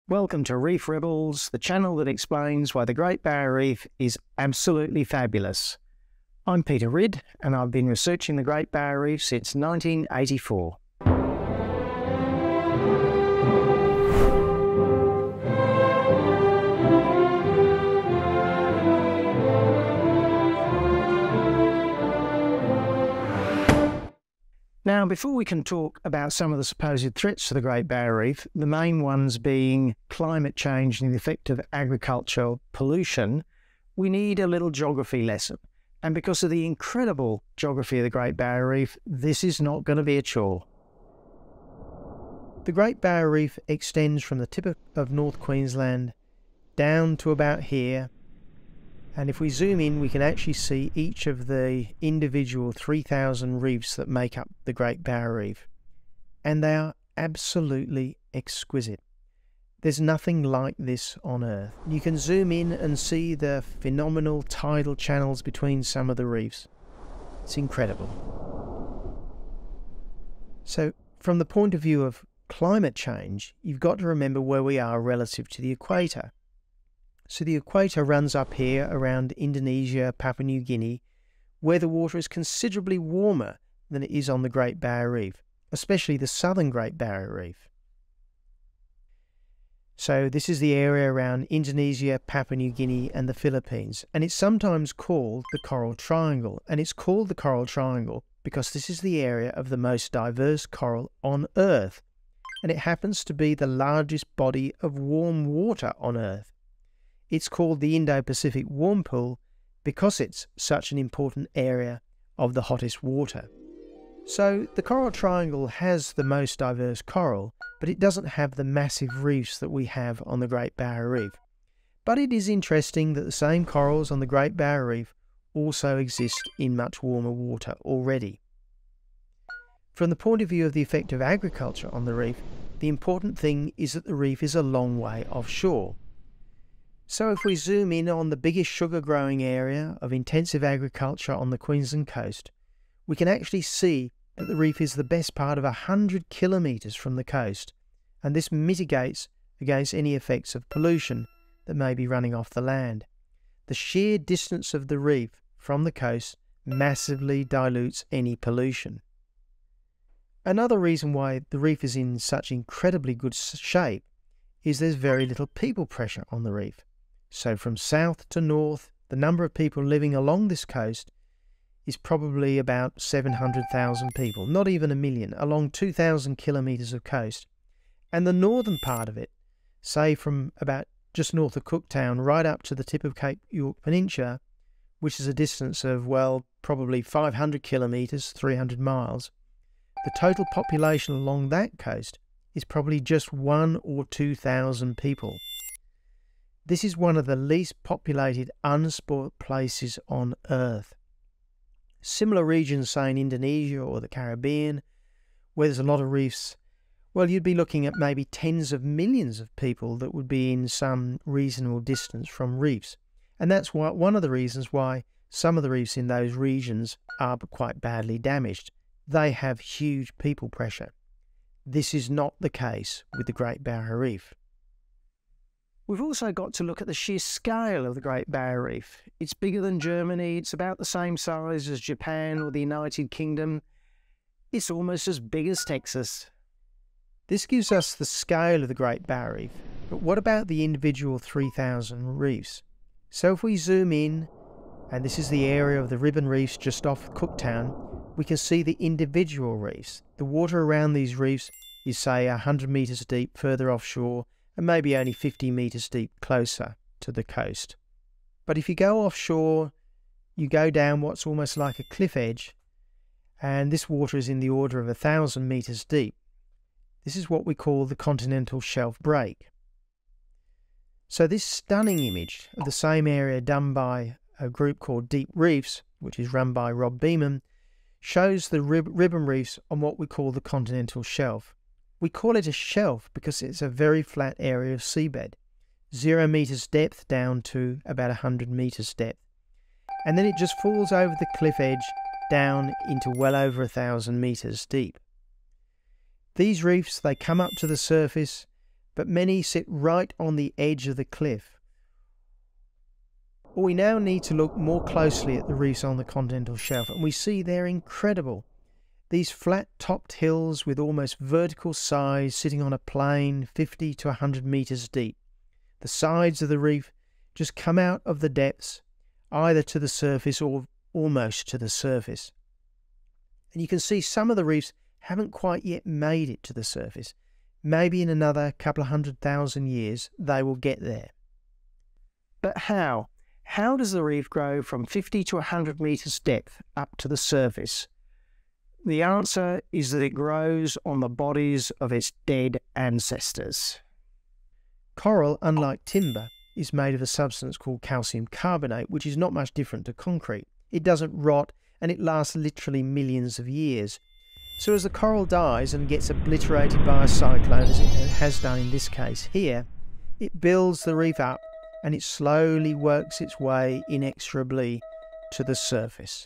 Welcome to Reef Rebels, the channel that explains why the Great Barrier Reef is absolutely fabulous. I'm Peter Ridd, and I've been researching the Great Barrier Reef since 1984. Now, before we can talk about some of the supposed threats to the Great Barrier Reef, the main ones being climate change and the effect of agricultural pollution, we need a little geography lesson. And because of the incredible geography of the Great Barrier Reef, this is not going to be a chore. The Great Barrier Reef extends from the tip of North Queensland down to about here. And if we zoom in, we can actually see each of the individual 3,000 reefs that make up the Great Barrier Reef. And they are absolutely exquisite. There's nothing like this on Earth. You can zoom in and see the phenomenal tidal channels between some of the reefs. It's incredible. So, from the point of view of climate change, you've got to remember where we are relative to the equator. So the equator runs up here around Indonesia, Papua New Guinea, where the water is considerably warmer than it is on the Great Barrier Reef, especially the southern Great Barrier Reef. So this is the area around Indonesia, Papua New Guinea and the Philippines, and it's sometimes called the Coral Triangle. And it's called the Coral Triangle because this is the area of the most diverse coral on Earth, and it happens to be the largest body of warm water on Earth. It's called the Indo-Pacific Warm Pool because it's such an important area of the hottest water. So the Coral Triangle has the most diverse coral, but it doesn't have the massive reefs that we have on the Great Barrier Reef. But it is interesting that the same corals on the Great Barrier Reef also exist in much warmer water already. From the point of view of the effect of agriculture on the reef, the important thing is that the reef is a long way offshore. So if we zoom in on the biggest sugar growing area of intensive agriculture on the Queensland coast, we can actually see that the reef is the best part of 100 kilometres from the coast, and this mitigates against any effects of pollution that may be running off the land. The sheer distance of the reef from the coast massively dilutes any pollution. Another reason why the reef is in such incredibly good shape is there's very little people pressure on the reef. So from south to north, the number of people living along this coast is probably about 700,000 people, not even a million, along 2,000 kilometres of coast. And the northern part of it, say from about just north of Cooktown right up to the tip of Cape York Peninsula, which is a distance of, well, probably 500 kilometres, 300 miles, the total population along that coast is probably just 1,000 or 2,000 people. This is one of the least populated, unspoilt places on Earth. Similar regions, say in Indonesia or the Caribbean, where there's a lot of reefs, well, you'd be looking at maybe tens of millions of people that would be in some reasonable distance from reefs. And that's one of the reasons why some of the reefs in those regions are quite badly damaged. They have huge people pressure. This is not the case with the Great Barrier Reef. We've also got to look at the sheer scale of the Great Barrier Reef. It's bigger than Germany, it's about the same size as Japan or the United Kingdom. It's almost as big as Texas. This gives us the scale of the Great Barrier Reef, but what about the individual 3,000 reefs? So if we zoom in, and this is the area of the ribbon reefs just off Cooktown, we can see the individual reefs. The water around these reefs is, say, 100 metres deep further offshore, and maybe only 50 metres deep closer to the coast. But if you go offshore, you go down what's almost like a cliff edge, and this water is in the order of 1,000 metres deep. This is what we call the Continental Shelf Break. So this stunning image of the same area done by a group called Deep Reefs, which is run by Rob Beeman, shows the ribbon reefs on what we call the Continental Shelf. We call it a shelf because it's a very flat area of seabed, 0 metres depth down to about 100 metres depth. And then it just falls over the cliff edge down into well over 1,000 metres deep. These reefs, they come up to the surface, but many sit right on the edge of the cliff. We now need to look more closely at the reefs on the continental shelf, and we see they're incredible. These flat-topped hills with almost vertical sides sitting on a plain 50 to 100 meters deep. The sides of the reef just come out of the depths, either to the surface or almost to the surface. And you can see some of the reefs haven't quite yet made it to the surface. Maybe in another couple of 100,000 years they will get there. But how? How does the reef grow from 50 to 100 meters depth up to the surface? The answer is that it grows on the bodies of its dead ancestors. Coral, unlike timber, is made of a substance called calcium carbonate, which is not much different to concrete. It doesn't rot, and it lasts literally millions of years. So as the coral dies and gets obliterated by a cyclone, as it has done in this case here, it builds the reef up and it slowly works its way inexorably to the surface.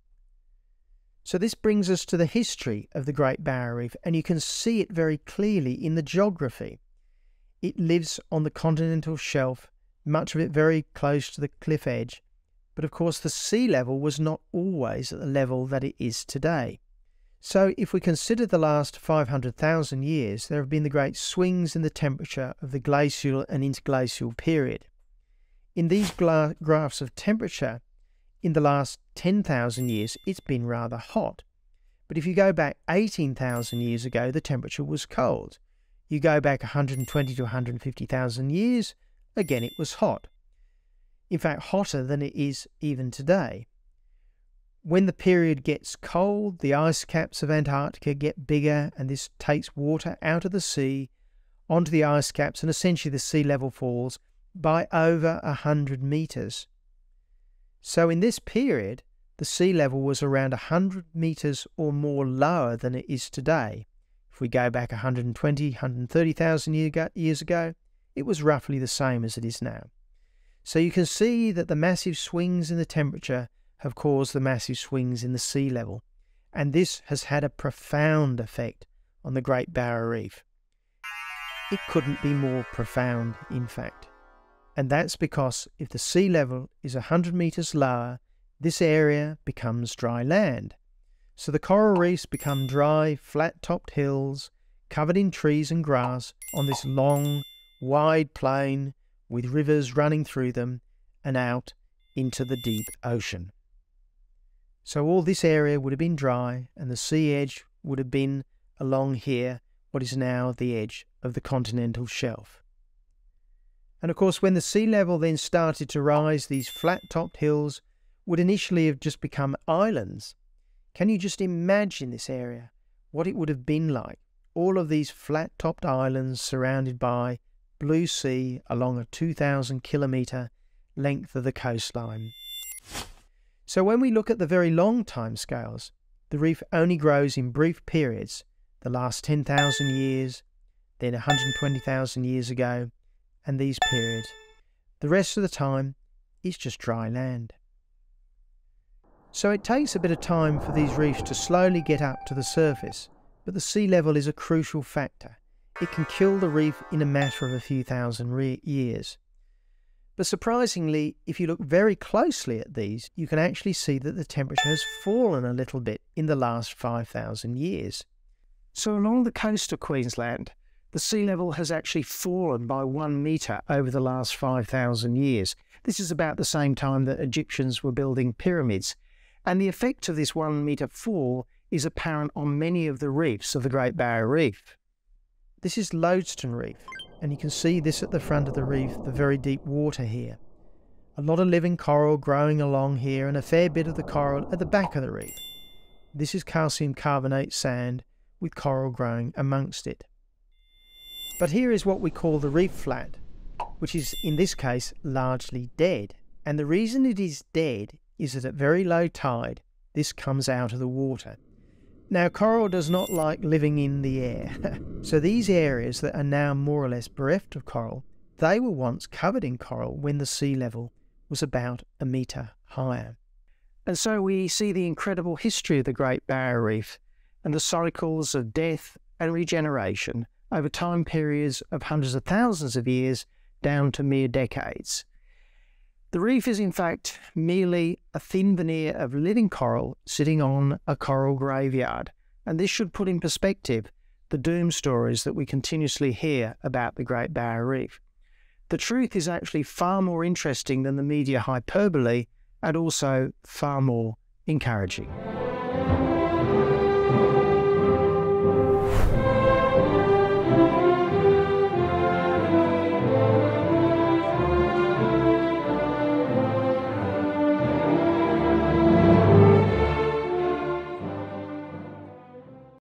So this brings us to the history of the Great Barrier Reef, and you can see it very clearly in the geography. It lives on the continental shelf, much of it very close to the cliff edge, but of course the sea level was not always at the level that it is today. So if we consider the last 500,000 years, there have been the great swings in the temperature of the glacial and interglacial period. In these graphs of temperature, in the last 10,000 years, it's been rather hot. But if you go back 18,000 years ago, the temperature was cold. You go back 120 to 150,000 years, again it was hot. In fact, hotter than it is even today. When the period gets cold, the ice caps of Antarctica get bigger, and this takes water out of the sea onto the ice caps, and essentially the sea level falls by over 100 meters. So in this period, the sea level was around 100 meters or more lower than it is today. If we go back 120, 130,000 years ago, it was roughly the same as it is now. So you can see that the massive swings in the temperature have caused the massive swings in the sea level, and this has had a profound effect on the Great Barrier Reef. It couldn't be more profound, in fact. And that's because if the sea level is 100 meters lower, this area becomes dry land. So the coral reefs become dry, flat-topped hills covered in trees and grass on this long, wide plain with rivers running through them and out into the deep ocean. So all this area would have been dry, and the sea edge would have been along here, what is now the edge of the continental shelf. And of course, when the sea level then started to rise, these flat-topped hills would initially have just become islands. Can you just imagine this area? What it would have been like? All of these flat-topped islands surrounded by blue sea along a 2,000 kilometre length of the coastline. So when we look at the very long time scales, the reef only grows in brief periods, the last 10,000 years, then 120,000 years ago, and these periods. The rest of the time, it's just dry land. So it takes a bit of time for these reefs to slowly get up to the surface, but the sea level is a crucial factor. It can kill the reef in a matter of a few thousand years. But surprisingly, if you look very closely at these, you can actually see that the temperature has fallen a little bit in the last 5,000 years. So along the coast of Queensland, the sea level has actually fallen by 1 metre over the last 5,000 years. This is about the same time that Egyptians were building pyramids. And the effect of this 1 metre fall is apparent on many of the reefs of the Great Barrier Reef. This is Lodestone Reef, and you can see this at the front of the reef, the very deep water here. A lot of living coral growing along here, and a fair bit of the coral at the back of the reef. This is calcium carbonate sand with coral growing amongst it. But here is what we call the Reef Flat, which is in this case largely dead. And the reason it is dead is that at very low tide, this comes out of the water. Now, coral does not like living in the air. So these areas that are now more or less bereft of coral, they were once covered in coral when the sea level was about 1 metre higher. And so we see the incredible history of the Great Barrier Reef and the cycles of death and regeneration over time periods of hundreds of thousands of years down to mere decades. The reef is in fact merely a thin veneer of living coral sitting on a coral graveyard, and this should put in perspective the doom stories that we continuously hear about the Great Barrier Reef. The truth is actually far more interesting than the media hyperbole, and also far more encouraging.